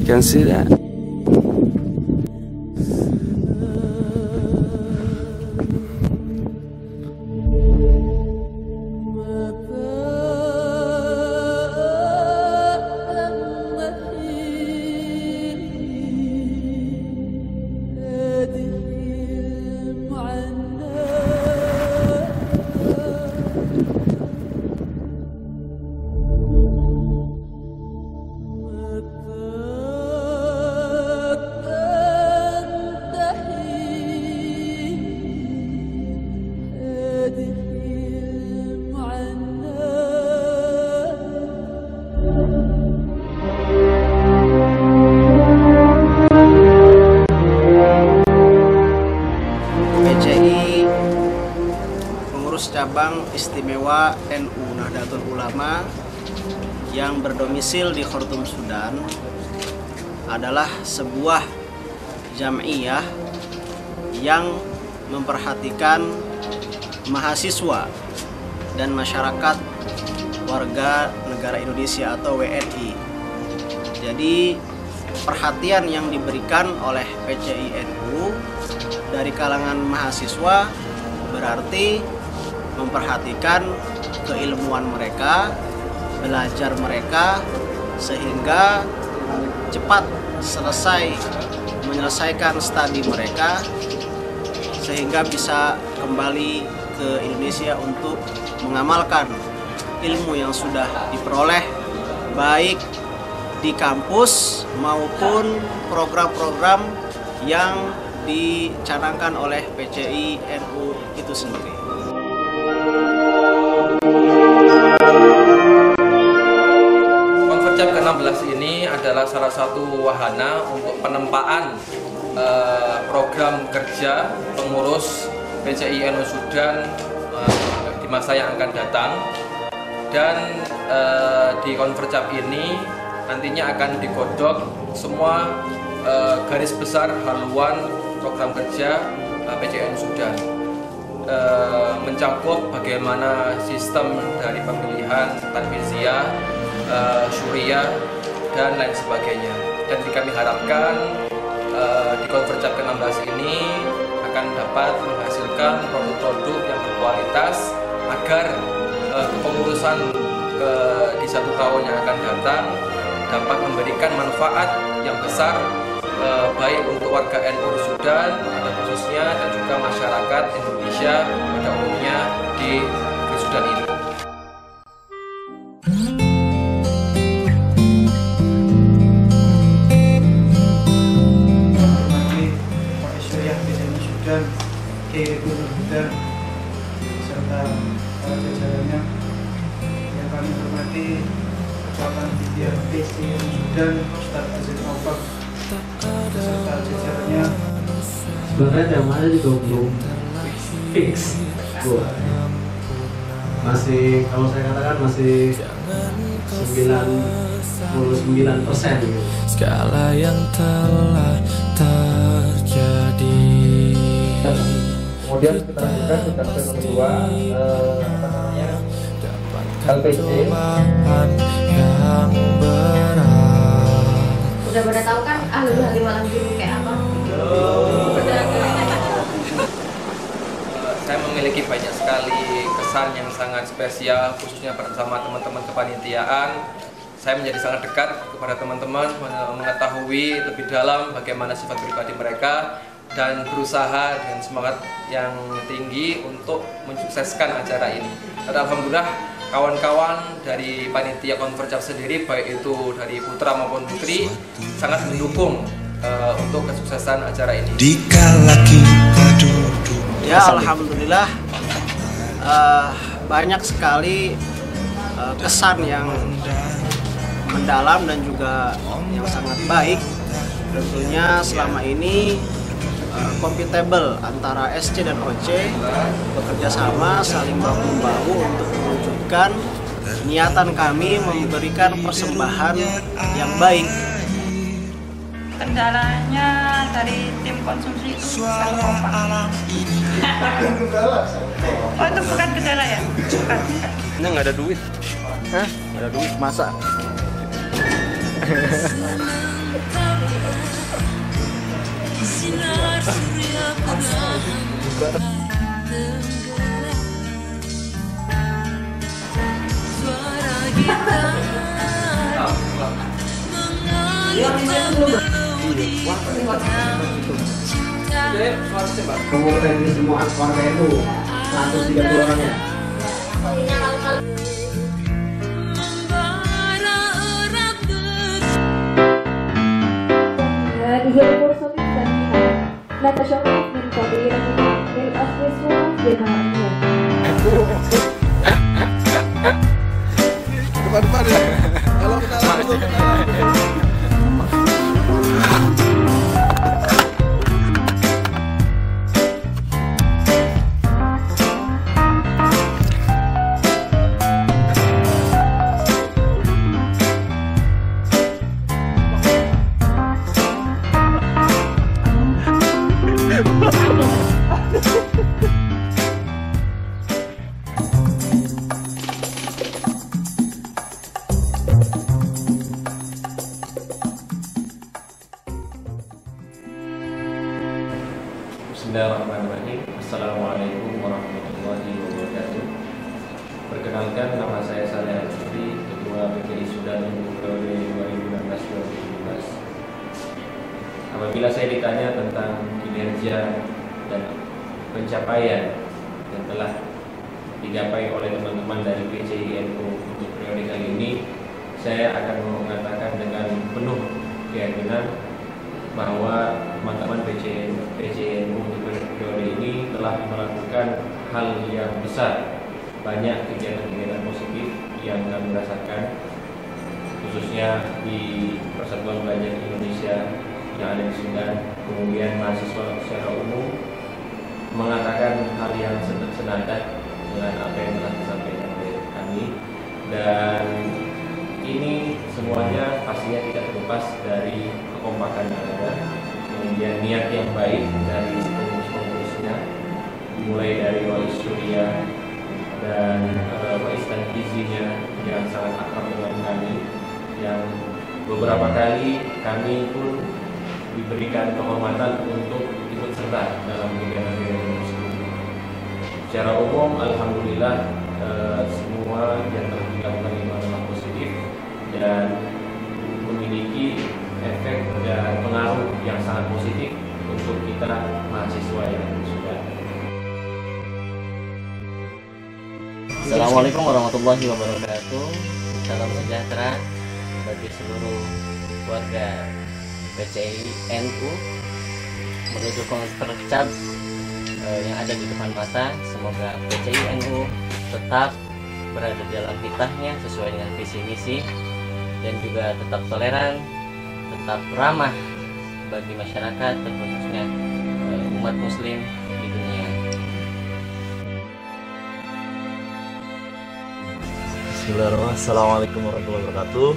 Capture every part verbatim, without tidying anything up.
can see that. Cabang Istimewa N U Nahdlatul Ulama yang berdomisil di Khartoum, Sudan adalah sebuah jam'iyah yang memperhatikan mahasiswa dan masyarakat warga negara Indonesia atau W N I. Jadi perhatian yang diberikan oleh P C I N U dari kalangan mahasiswa berarti memperhatikan keilmuan mereka, belajar mereka, sehingga cepat selesai menyelesaikan studi mereka, sehingga bisa kembali ke Indonesia untuk mengamalkan ilmu yang sudah diperoleh, baik di kampus maupun program-program yang dicanangkan oleh P C I N U itu sendiri. Konferjab ke enam belas ini adalah salah satu wahana untuk penempaan eh, program kerja pengurus P C I N U Sudan eh, di masa yang akan datang. Dan eh, di Konferjab ini nantinya akan digodok semua eh, garis besar haluan program kerja eh, P C I N U Sudan. Uh, mencakup bagaimana sistem dari pemilihan tanfiziyah, uh, syuriah, dan lain sebagainya. Dan kami harapkan uh, di Konferjab ke enam belas ini akan dapat menghasilkan produk-produk yang berkualitas agar uh, kepengurusan ke, di satu tahun yang akan datang dapat memberikan manfaat yang besar uh, baik untuk warga N U Sudan pada khususnya dan juga masyarakat Indonesia pada umumnya di, di Sudan ini. Sudan, Kiai Gubernur Sudan serta para jajarannya yang kami hormati Ketua Panitia P C I N U Sudan Ustadz Aziz Aufak serta jajarannya. Sebenarnya temanya juga belum fix, gua masih, kalau saya katakan masih sembilan puluh sembilan persen gitu. Segala yang telah terjadi. Kemudian kita lanjutkan ke yang kedua, eh, apa namanya, L P C. Yang berat. Udah pada tahu kan Ahlul Halim Malam Biru kayak apa? Saya memiliki banyak sekali kesan yang sangat spesial, khususnya bersama teman-teman kepanitiaan. Saya menjadi sangat dekat kepada teman-teman, mengetahui lebih dalam bagaimana sifat pribadi mereka, dan berusaha dengan semangat yang tinggi untuk mensukseskan acara ini. Dan alhamdulillah kawan-kawan dari panitia Konferjab sendiri, baik itu dari putra maupun putri, sangat mendukung uh, untuk kesuksesan acara ini. Ya, alhamdulillah uh, banyak sekali uh, kesan yang mendalam dan juga yang sangat baik. Tentunya selama ini uh, compatible antara S C dan O C bekerja sama, saling bahu-membahu untuk mewujudkan niatan kami memberikan persembahan yang baik. Kendalanya dari tim konsumsi itu selalu kompak. Oh, itu bukan kendala ya? Bukan. Ini nggak ada duit. Hah? Nggak ada duit, masa? Mengumpulkan ini semua keluarga itu seratus tiga puluh orangnya. هذه الفرصة الثانية نتشرف من فضيلتكم للأخ الصوت بالمعنية. Depan-depan ya. Kalau kita langsung Bismillahirrahmanirrahim. Assalamualaikum warahmatullahi wabarakatuh. Perkenalkan, nama saya Saleh Al-Fitri, Ketua P C I Sudan periode dua ribu enam belas dua ribu tujuh belas. Apabila saya ditanya tentang kinerja dan pencapaian yang telah digapai oleh teman-teman dari P C I N U untuk periode kali ini, saya akan mengatakan dengan penuh keyakinan bahwa teman-teman P C I N U untuk periode ini telah melakukan hal yang besar. Banyak kegiatan-kegiatan positif yang kami rasakan, khususnya di Persatuan Pelajar Indonesia yang ada di Sudan. Kemudian mahasiswa secara umum mengatakan hal yang senada dengan apa yang telah disampaikan oleh kami, dan ini semuanya pastinya tidak terlepas dari kekompakan yang ada, kemudian niat yang baik dari pengurus-pengurusnya, mulai dari Wali Syuriah dan uh, Wais Tanfizinya yang sangat akrab dengan kami, yang beberapa kali kami pun diberikan kehormatan untuk ikut serta dalam kegiatan-kegiatan tersebut. Secara umum, alhamdulillah, uh, semua yang telah dilakukan itu adalah positif dan memiliki efek dan pengaruh yang sangat positif untuk kita mahasiswa yang sudah. Assalamualaikum warahmatullahi wabarakatuh. Salam sejahtera bagi seluruh warga P C I N U menuju konferensi eh, yang ada di depan mata. Semoga P C I N U tetap berada dalam titahnya sesuai dengan visi misi, dan juga tetap toleran, tetap ramah bagi masyarakat, terkhususnya uh, umat muslim di dunia. Bismillahirrahmanirrahim. Assalamualaikum warahmatullahi wabarakatuh.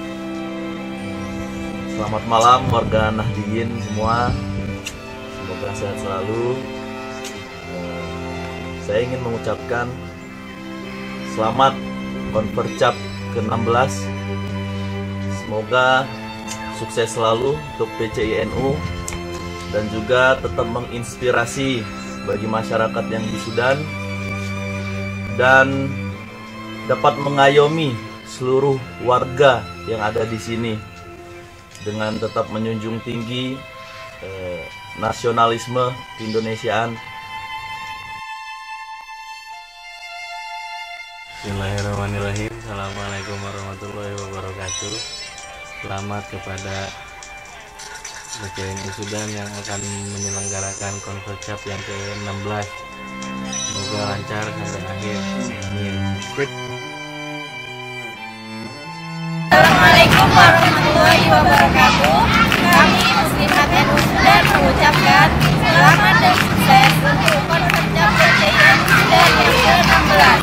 Selamat malam warga Nahdiyin semua. Semoga sehat selalu. uh, Saya ingin mengucapkan selamat Konfercap ke enam belas. Semoga sukses selalu untuk P C I N U dan juga tetap menginspirasi bagi masyarakat yang di Sudan dan dapat mengayomi seluruh warga yang ada di sini dengan tetap menjunjung tinggi eh, nasionalisme keindonesiaan. Bismillahirrahmanirrahim. Assalamualaikum warahmatullahi wabarakatuh. Selamat kepada P C I N U Sudan yang akan menyelenggarakan Konfercap yang ke enam belas. Semoga lancar sampai akhir. Amin. Assalamualaikum warahmatullahi wabarakatuh. Kami Muslimat N U Sudan mengucapkan selamat dan sukses untuk Konfercap P C I N U Sudan yang ke enam belas.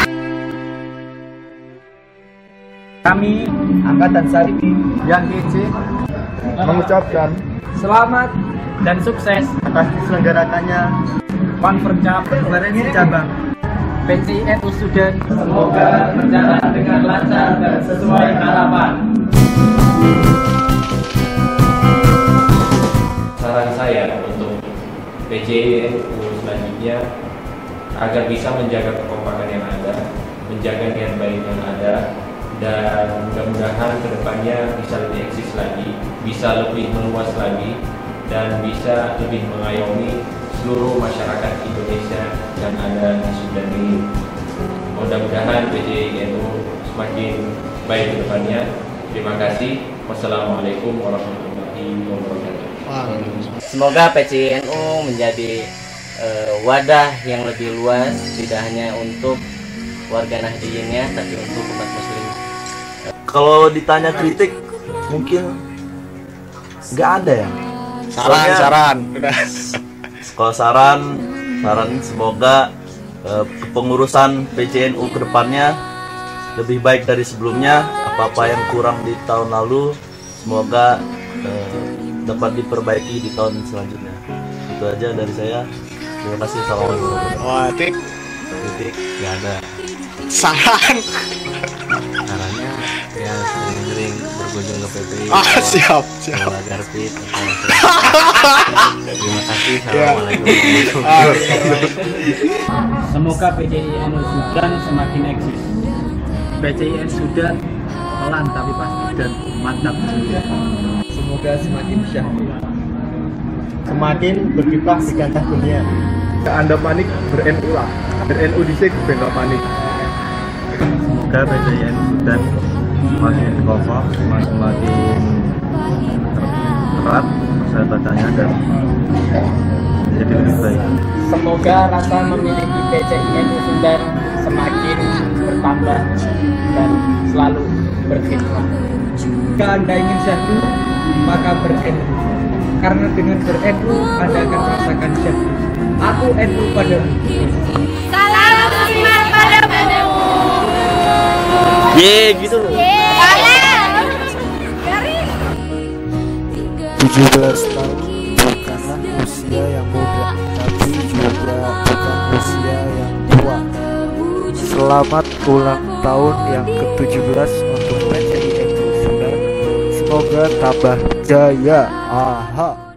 Kami Angkatan Saripi yang D C mengucapkan selamat dan sukses atas diselenggarakannya Konfercap Konferensi Cabang P C I N U Sudan. Semoga berjalan dengan lancar dan sesuai harapan. Saran saya untuk I N U selanjutnya agar bisa menjaga kekompakan yang ada, menjaga niat baik yang ada, dan mudah-mudahan kedepannya bisa lebih eksis lagi, bisa lebih meluas lagi, dan bisa lebih mengayomi seluruh masyarakat Indonesia yang ada di Sudan ini. Mudah-mudahan P C I N U semakin baik ke depannya. Terima kasih. Wassalamualaikum warahmatullahi wabarakatuh. Semoga P C I N U menjadi uh, wadah yang lebih luas, tidak hanya untuk warga Nahdiyinnya, tapi untuk umat muslim. Kalau ditanya kritik, mungkin nggak ada ya. Saran, saran. Kalau saran, saran semoga uh, kepengurusan P C I N U kedepannya lebih baik dari sebelumnya. Apa-apa yang kurang di tahun lalu, semoga uh, dapat diperbaiki di tahun selanjutnya. Itu aja dari saya. Terima kasih. Assalamualaikum. Wah, tik. Kritik nggak ada. Saran. Caranya ya sering-sering berkunjung ke P P I. Ah, siap, siap. Agar fit. Terima kasih. Ya. Assalamualaikum. Semoga P C I N U Sudan semakin eksis. P C I N Sudan pelan tapi pasti dan mantap. Semoga semakin syahdu, semakin berkiprah di kancah dunia. Jika Anda panik, ber-N U lah. Ber-N U disik, bentuk panik. Semoga P C I N U Sudan semakin kokoh, semakin erat persahabatannya dan menjadi lebih baik. Semoga rasa memiliki P C I N U Sudan semakin bertambah dan selalu berkhidmat. Jika Anda ingin syahdu, maka ber-N U. Karena dengan ber-N U, Anda akan merasakan syahdu. Aku N U padamu. Salam muslimat padamu. Ye, gitu loh. tujuh belas tahun bukanlah usia yang muda, tapi juga bukan usia yang tua. Selamat ulang tahun yang ke tujuh belas untuk P C I N U Sudan. Semoga tambah jaya. Aha.